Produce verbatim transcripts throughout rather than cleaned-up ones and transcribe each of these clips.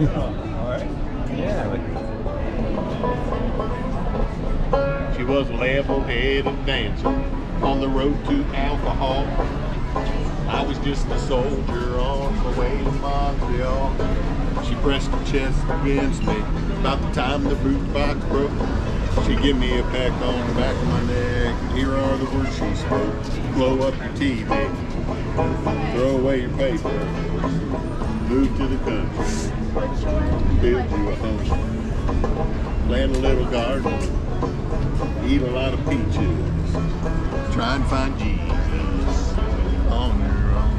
All right. Yeah. She was a level-headed dancer on the road to alcohol. I was just a soldier on my way to Montreal. She pressed her chest against me about the time the boot box broke. She gave me a peck on the back of my neck, and here are the words she spoke. Blow up your T V, throw away your paper, move to the country, build you a home, plant a little garden, eat a lot of peaches, try and find Jesus on your own.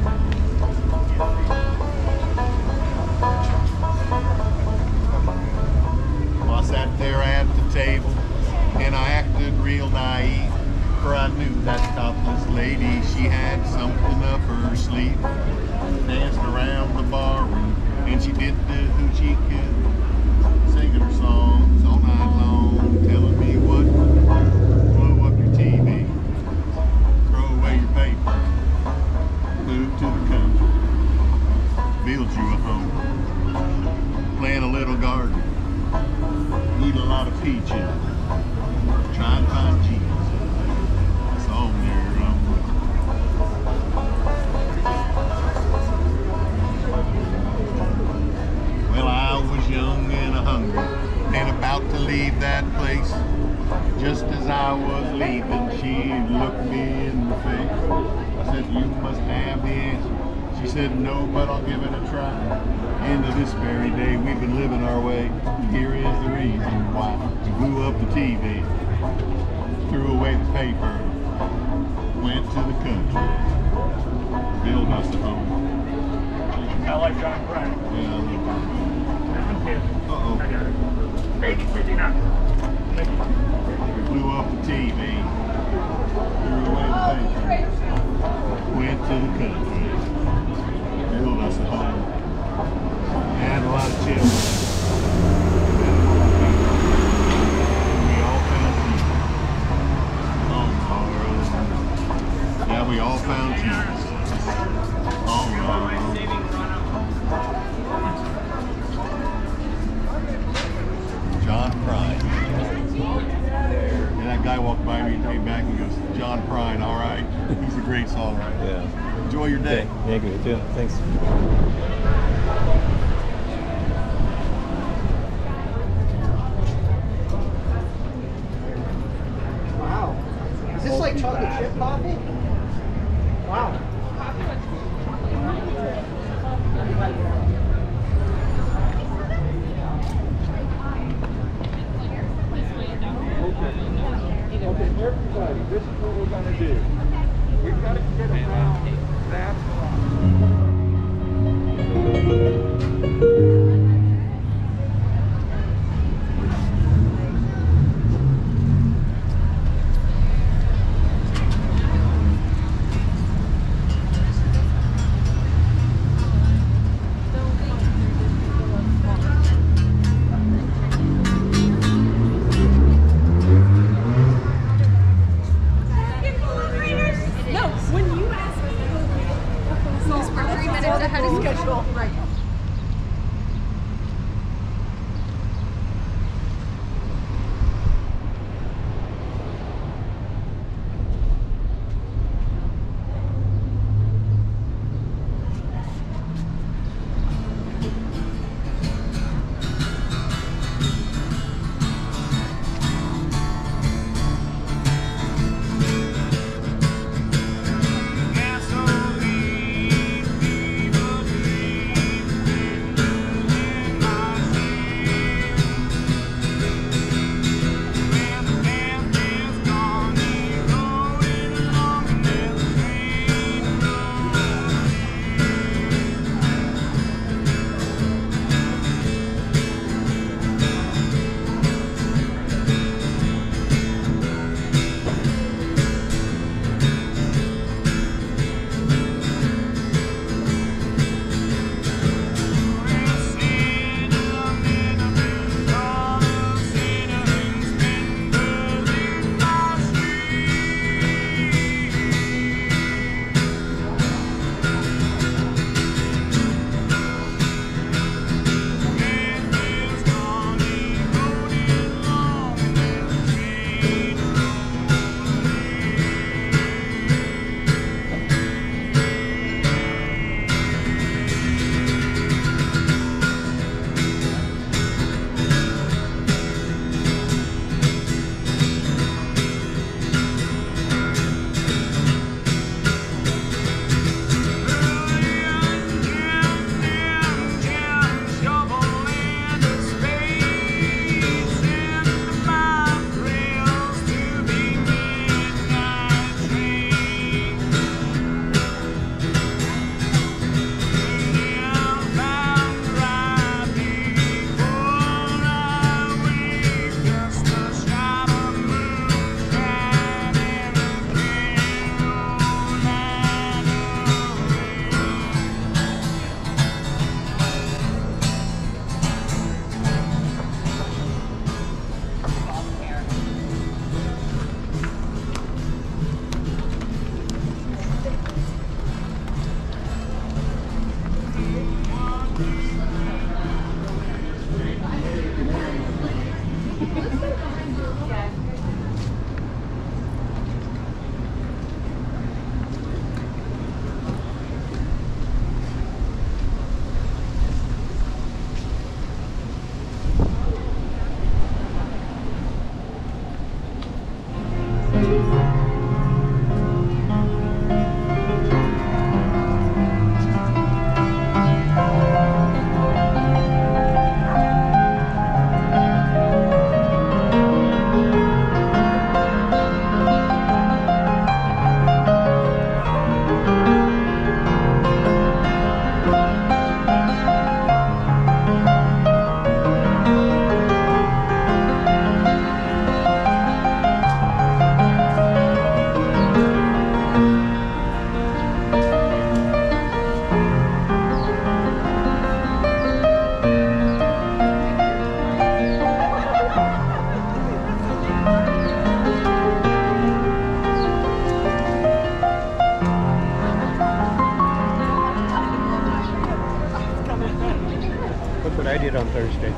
Well, I sat there at the table and I acted real naive, for I knew that topless lady, she had something up her sleeve. Danced around the bar room and she did the hoochie coo, singing her songs all night long, telling me what. Blow up your T V, throw away your paper, move to the country, build you a home, plant a little garden, eat a lot of peaches, try and find Jesus on your own. Well, I was young and hungry and about to leave that place. Just as I was leaving, she looked me in the face. I said, you must have the answer. She said, no, but I'll give it a try. And to this very day, we've been living our way. Here is the reason why. We blew up the T V, threw away the paper, went to the country, build us a home. I like John Prine. Yeah, I love it. Uh-oh. eight fifty-nine. Thank you. We blew up the T V, threw away the paper, went to the country, build us a home, had a lot of children. We all found Jesus on our own. Yeah, we all found Jesus on our own. John Prine. And that guy walked by me and came back and goes, John Prine, all right. He's a great songwriter. Yeah. Enjoy your day. Yeah, yeah, good too. Thanks. Wow. Is this like chocolate chip coffee? Wow. Okay, everybody, this is what we're going to do. We've got to get around that. Look what I did on Thursday.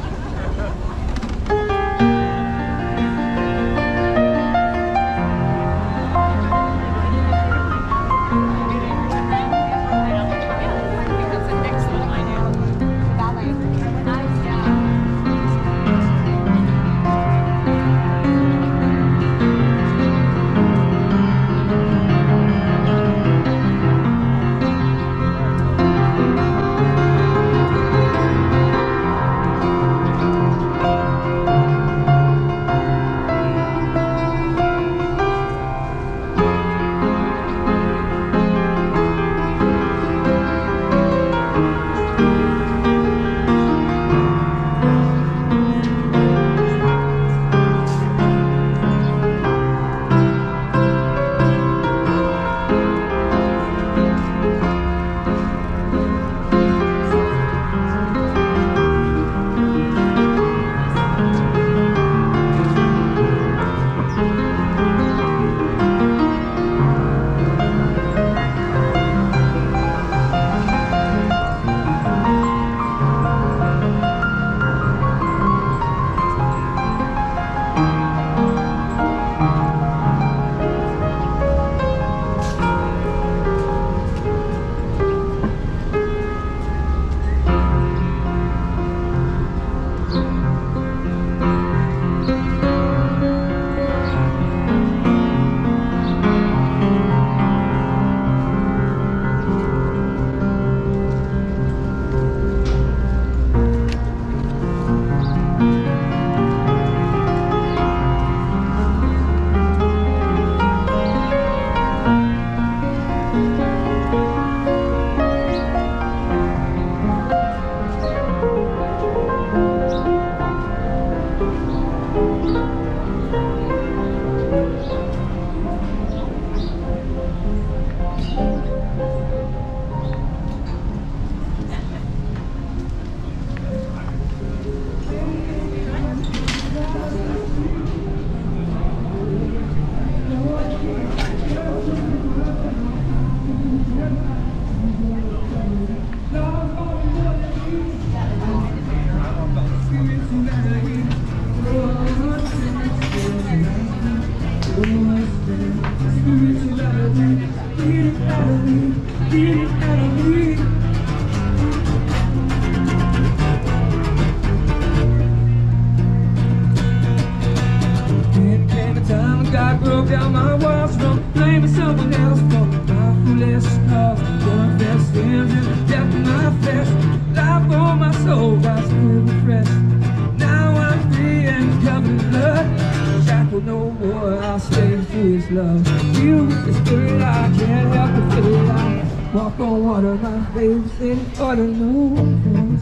God broke down my walls from blaming someone else for my foolish cause. One that stands in the depth of my flesh. Life for my soul, God's still refreshed. Now I'm free and covered in blood. Shackled no more, I'll stay through His love. Feel with the Spirit, I can't help but feel it. I walk on water, my faith in order. No force,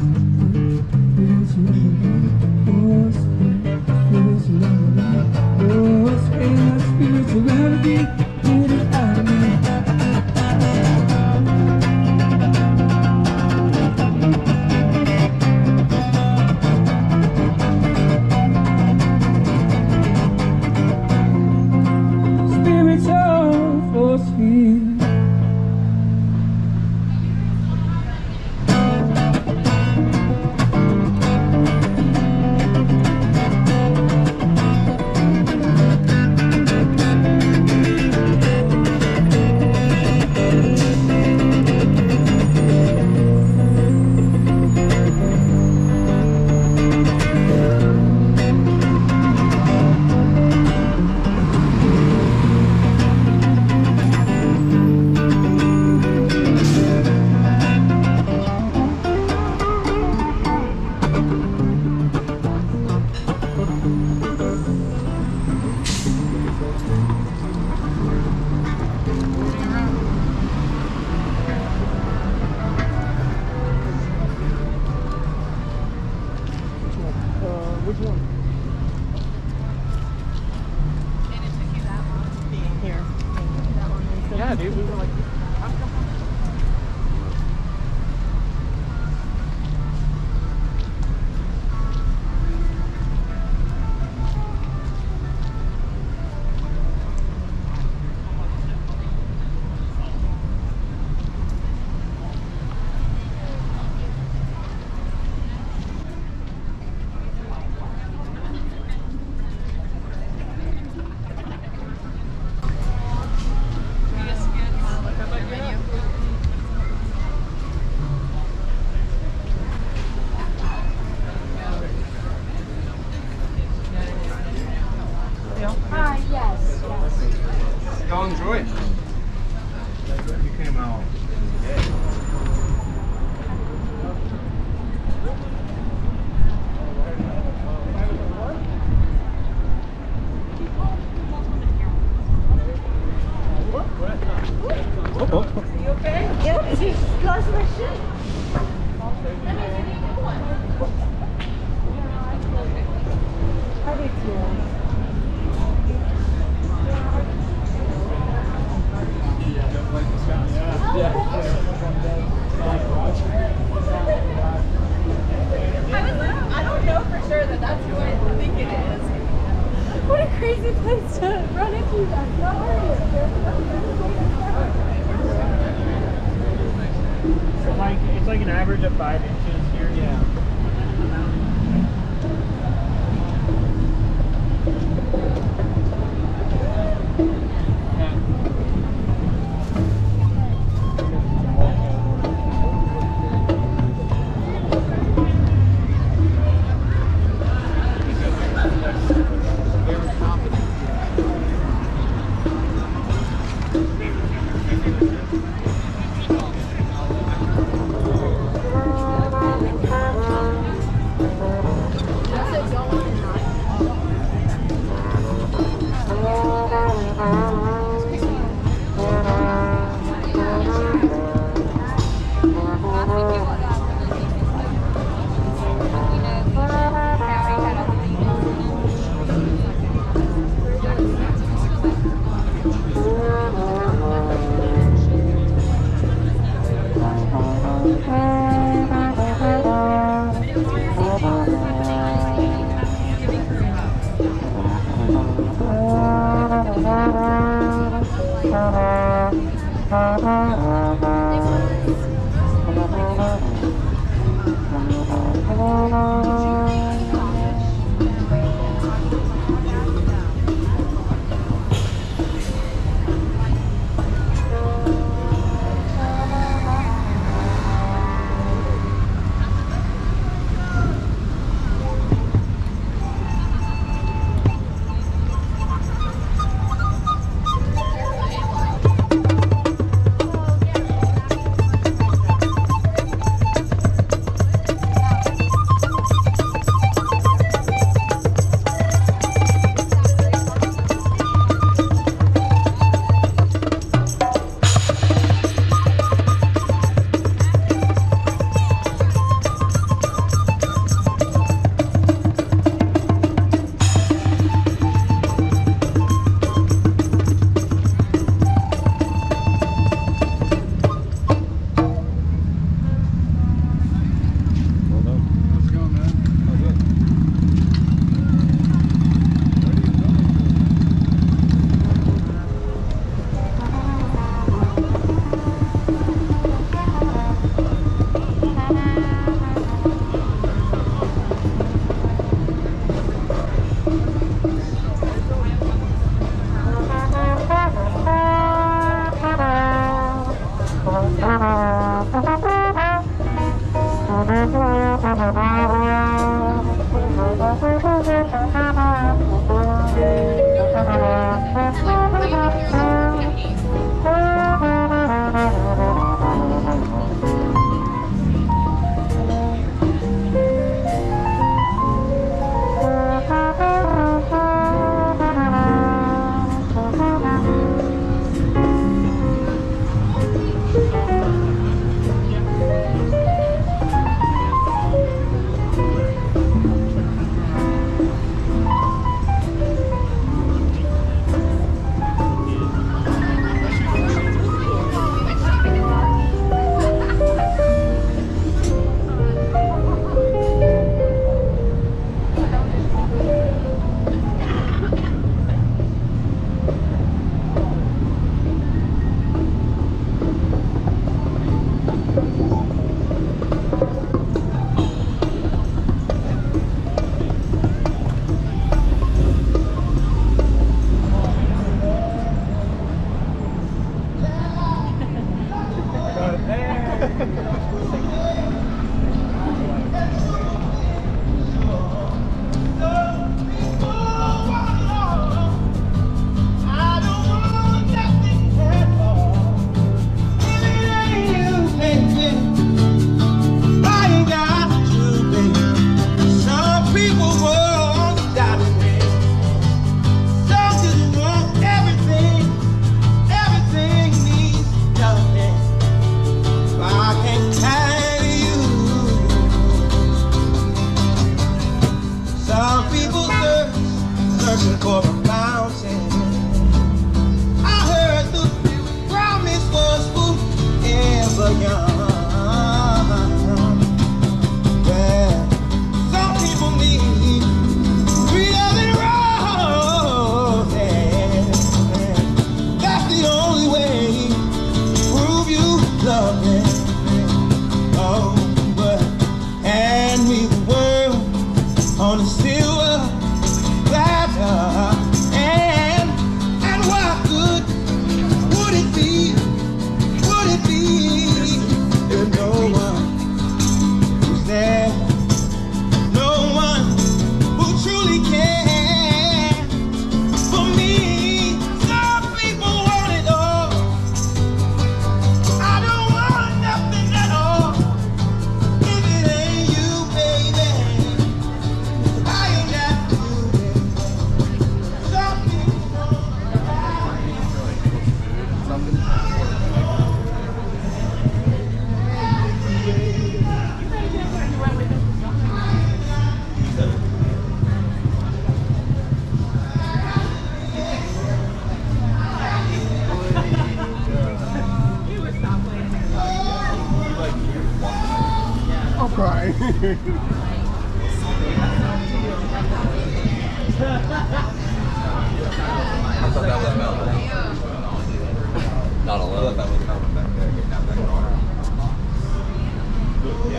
there's no force, there's no force. And the spiritual remedy, get it out of me. Spiritual force field. dude. We were like, how come? Hi, yes, yes. Y'all enjoy it. You came out. You okay? Yeah, is he lost my shit? I do too. I don't know for sure that that's who I think it is. What a crazy place to run into that. How are you? So like, it's like an average of five inches here. Yeah. looking for a fountain. I heard the promise was forever young. Well, some people need three dozen roses. That's the only way to prove you love me. Oh, but hand me the world on a silver platter, and and what good would it be? Would it be if no one was there? No one who truly cared for me. Some people want it all. I don't want nothing at all. If it ain't you, baby, I ain't got to do it. Some people want I'm crying. I thought that was Melvin. Not alone. I thought that was Melvin back there. Getting out that car. Yeah.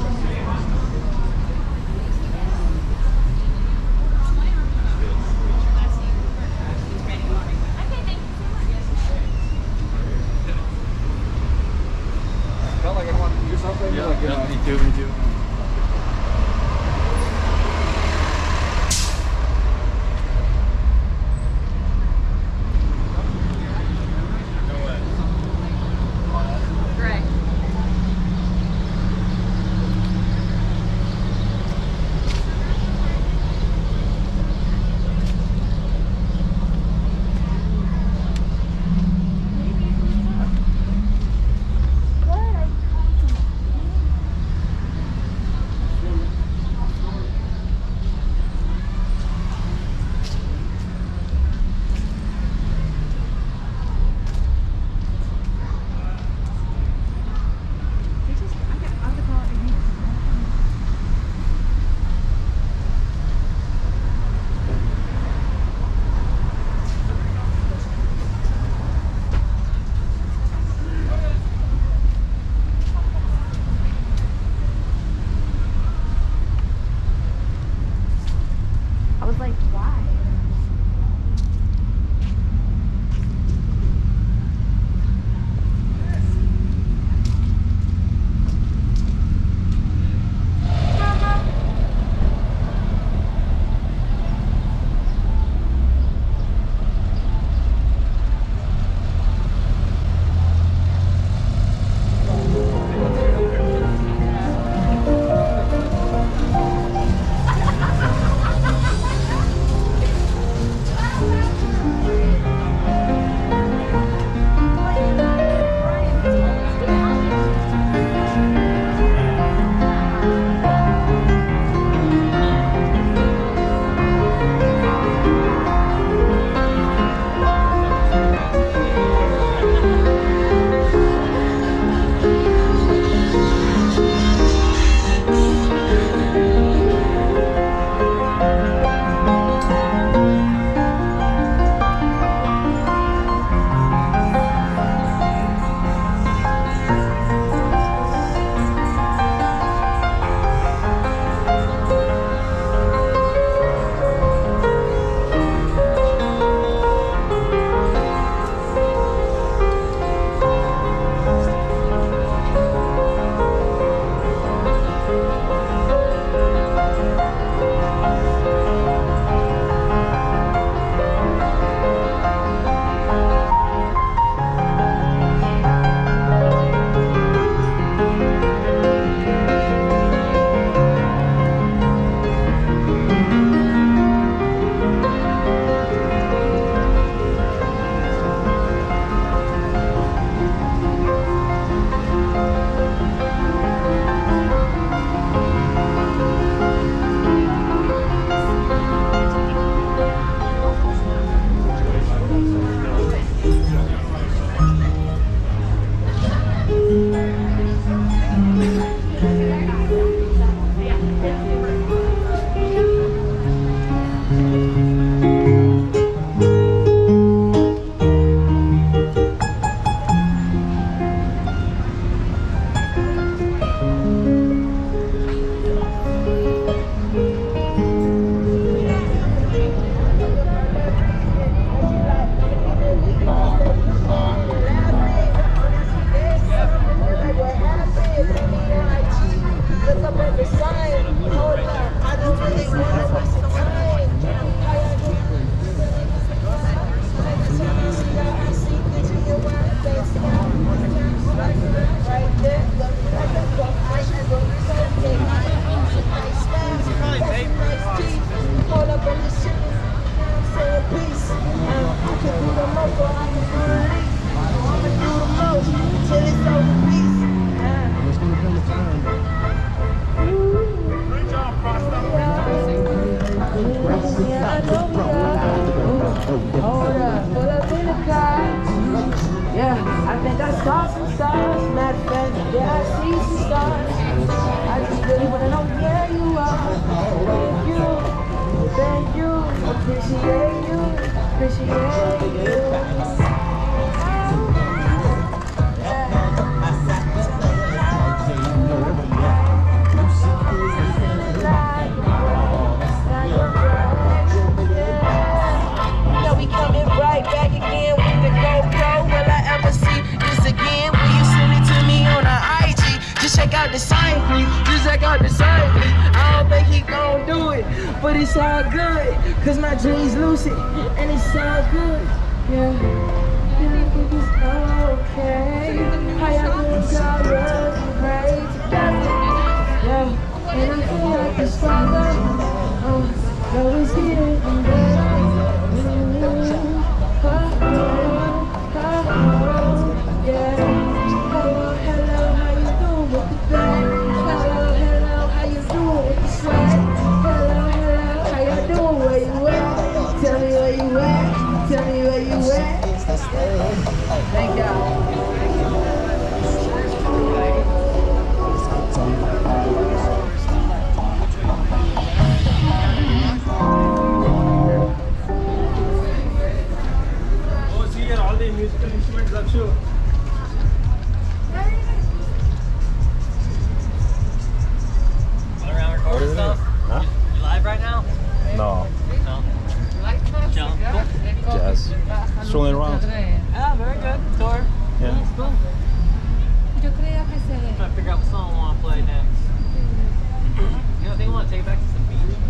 Felt like I wanted to do something. Yeah, like, yeah, uh, me too, me too. think I saw some stars. Matter of fact, yeah, I see some stars. I just really wanna know where you are. Thank you, thank you, appreciate you, appreciate you. Check out the sign, just check out the sign. I don't think he gon' do it, but it's all good, cause my dreams lucid, and it's all good, yeah. And I think it's okay. How y'all doing, y'all love and pray together, yeah. And I feel like it's father, oh, so it's here and there. Oh, oh, oh, yeah. Hello, hello, how you doing with the swag? Hello, hello, how you doing? Where you at? Tell me where you at. Tell me where you at. Thank y'all. Oh, see here all the musical instruments are sure. Stuff. Huh? You, you live right now? No. No. Jump. Cool. Jazz. Strolling around. Yeah, very good. Tour. Yeah. That's cool. Yo creo que se... I'm trying to figure out what song I want to play next. You know, I think I want to take it back to some Bee Gees.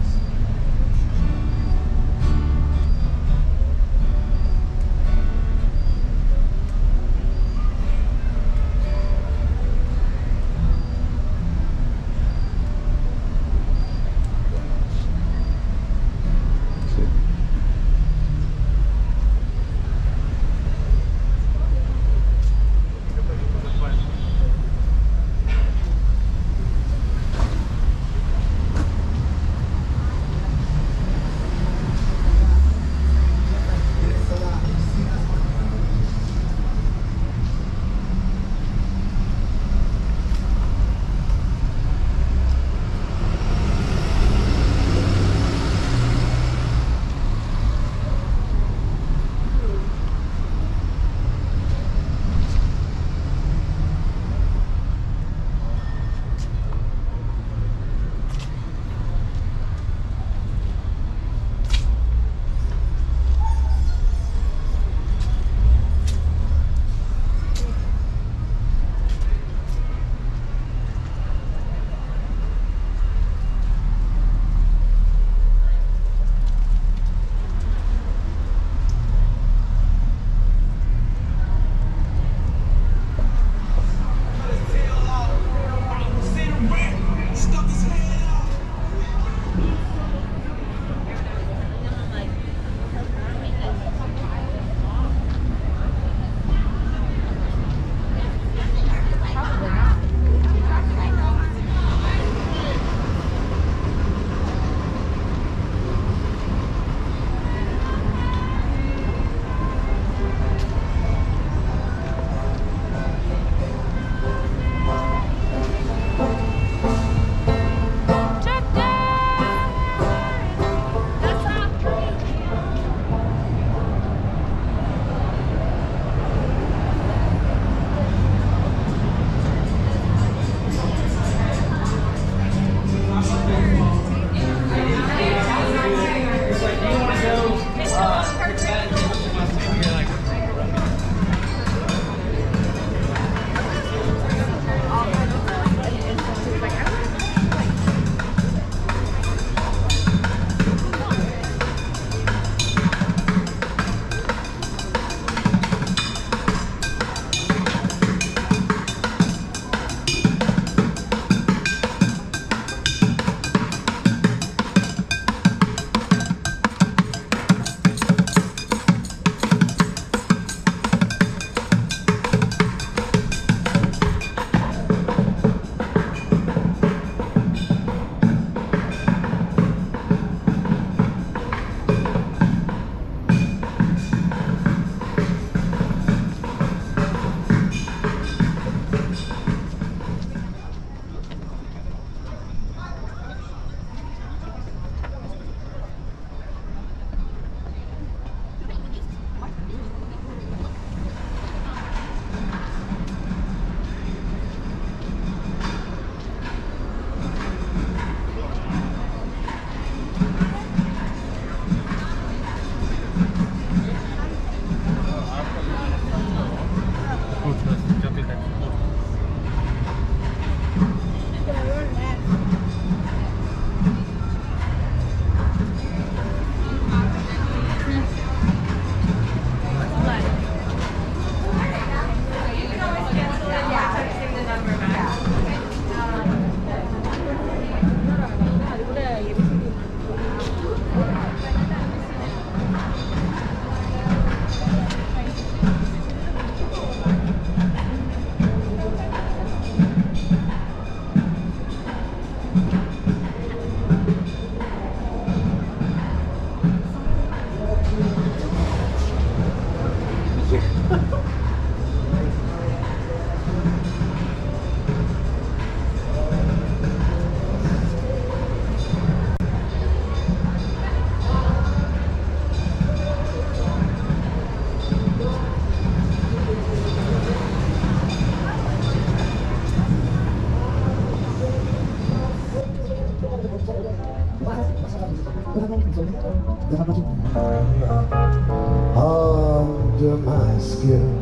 under my skin.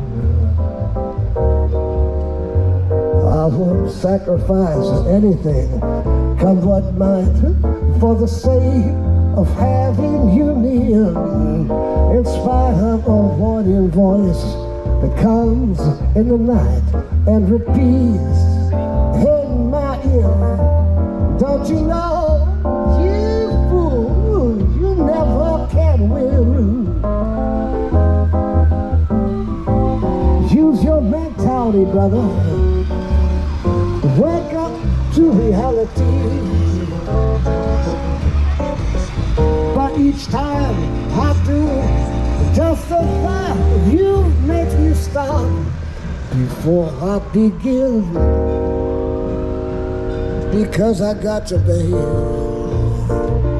I would sacrifice anything, come what might, for the sake of having you near. In spite of a warning voice that comes in the night and repeats in my ear, don't you know, you fool, you never can win. Use your mentality, brother. Wake up to reality. But each time I do, just the fact you make me stop before I begin. Because I got to, babe.